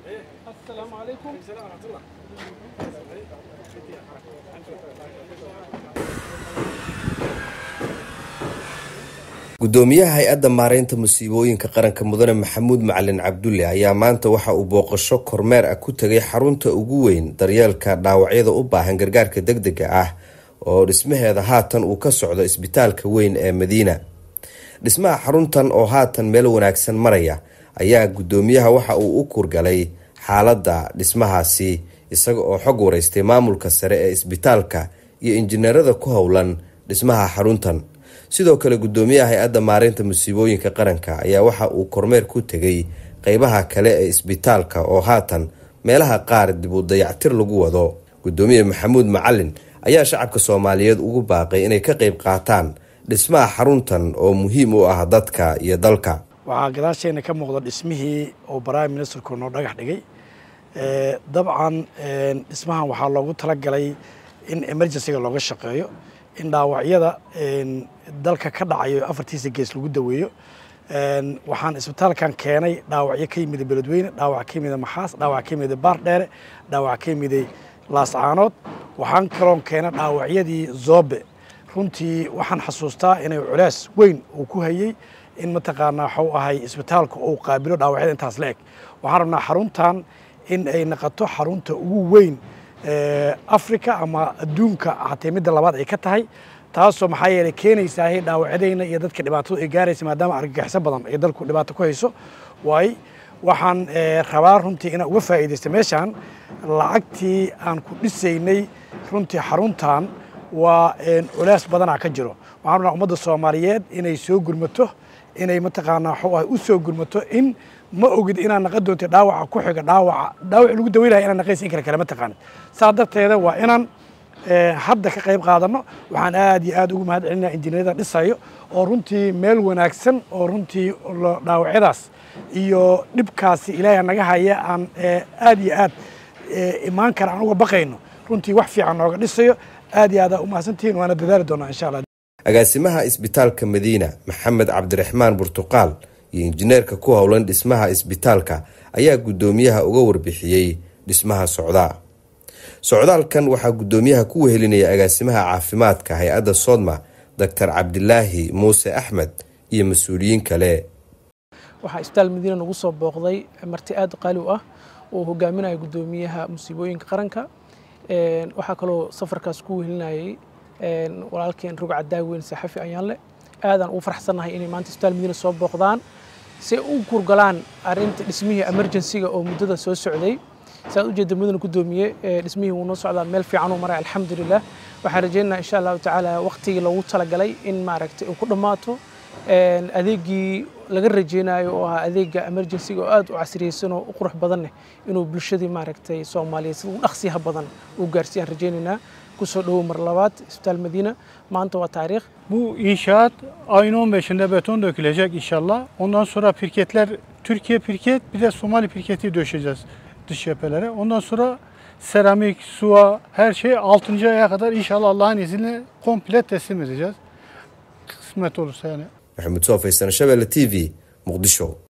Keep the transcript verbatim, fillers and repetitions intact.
السلام عليكم. السلام ورحمة الله. gudoomiyaha hay-adda maareynta musiibooyinka qaranka mudane maxamuud macalin cabdulle ayaa maanta waxa uu booqasho kormeer ah ku tagay xarunta ugu weyn daryeelka dhaawacyada u baahan gargaarka degdega ah oo dhismaheeda haatan uu ka socdo isbitaalka weyn ee Madiina. Dhismaha xaruntan oo haatan meel wanaagsan maraya ayaa gudoomiyaha waxa uu u kurgalay xaaladda dhismahaasi isaga oo xog wareystay maamulka sare ee isbitaalka iyo injineerada ku howlan dhismaha xaruntan. sidoo kale gudoomiyaha hay-adda maareynta musiibooyinka qaranka ayaa waxa uu kormeer ku tagay qaybaha kale ee isbitaalka oo haatan meelaha qaar dib u dayactir lagu wado. gudoomiye maxamuud macalin ayaa shacabka Soomaaliyeed ugu baaqay inay ka qayb qaataan dhismaha xaruntan oo muhiim u ah dadka iyo dalka. waxaa gadaasheena ka muuqda dhismihii oo Prime Ministerku noo dhagax dhigay. ee dabcan dhismahan waxaa loogu talagalay in emergency-ga looga shaqeeyo, in dhaawacyada dalka ka dhacayo afartiisa gees lagu daweeyo. waxaan isbitaalkan keenay dhaawacyo ka yimid Beledweyne, dhaawac ka yimid Maxaas, dhaawac ka yimid Baardheere, dhaawac ka yimid Laascaanood. waxaan kaloo keenay dhaawacyadii Zoobe. runtii waxaan xasuustaa inay culays weyn uu ku hayay in mataqaanaa waxa uu ahay isbitaalku uu qaabilo dhaawacyada intaas la eg. waxaan rabnaa xaruntan in ay noqoto xarunta ugu weyn Afrika ama adduunka xataa midda labaad ay ka tahay, taasoo maxaa yeelay keenaysaa hay dhaawacyadayna iyo dadka dhibaatadu ay gaaraysa maadaama argagaxis badan ay dalku dhibaato ku hayso. waay waxaan rabaa runtii inaan uga faa'iideysto meeshan lacagtii aan ku dhisaynay runtii xaruntan waa culays badanaa ka jiro. waxaan rabnaa ummadda Soomaaliyeed inay soo gurmato, inay mataqaanaa waxa ay u soo gurmato in ma ogid inaan naqad doonto dhaawaca ku xiga dhaawaca dhaawac lagu daweynayo inaan naqaysan kara kala ma taqaan. saa darteeda waa inaan hadda ka qayb qaadano. waxaan aad iyo aad ugu mahad celinayaa injineerada dhisayo oo runtii meel wanaagsan oo runtii dhaawacyadaas iyo dhibkaasi ilaahay naga haya aan aad iyo aad imaan kara aan uga baqayno runtii wax fiican nooga dhisayo. aad iyo aad u mahadsantihiin, waana dadaali doonaa insha Allah. agaasimaha isbitaalka Madiina Maxamed Cabdiraxmaan Burtuqaal iyo injineerka ku howlan dhismaha isbitaalka ayaa gudoomiyaha uga warbixiyay dhismaha socda. socdaalkan waxaa gudoomiyaha ku wehelinaya agaasimaha caafimaadka hay-adda Sodma Doctor Cabdilaahi Muuse Axmed iyo mas'uuliyiin kale. waxaa isbitaal Madiina nagu soo booqday marti aad qaali u ah oo hogaaminaya gudoomiyaha musiibooyinka qaranka. een waxaa kaloo safarkaas ku wehelinayay een walaalkeen Rugcad Daaweyn saxafi ayaan le aadan u faraxsanahay inay maanta isbitaal Madiina soo booqdaan si u kurgalaan arinta dhismihii emergency-ga oo muddada soo socday. saad u jeedo mudana gudoomiye dhismihii uu noo socdaa meel fiican oo maray alxamdulillah. waxaan rajaynayaa insha Allah tacaala waqtigii loogu talagalay in maaragtay uu ku dhamaato een adeegii laga rajaynayo oo ah adeega emergency-ga oo aad u casriyeysan oo u qurux badan inuu bulshadii maaragtay Soomaaliyeed si dhaqsiyaha badan u gaarsiiyaan rajaynaynaa. kusoo dhow mar labaad isbitaal Madiina maanta waa taariikh. Bu inşaat ayın on beşinde beton dökülecek inşallah. Ondan sonra pirketler, Türkiye pirket bir de Somali pirketi döşeceğiz dış cephelere. Ondan sonra seramik, suya her şey altıncı aya kadar inşallah Allah'ın izniyle komple teslim edeceğiz. Kısmet olursa yani. Maxamed Soofaysan, Shabelle T V, Muqdisho.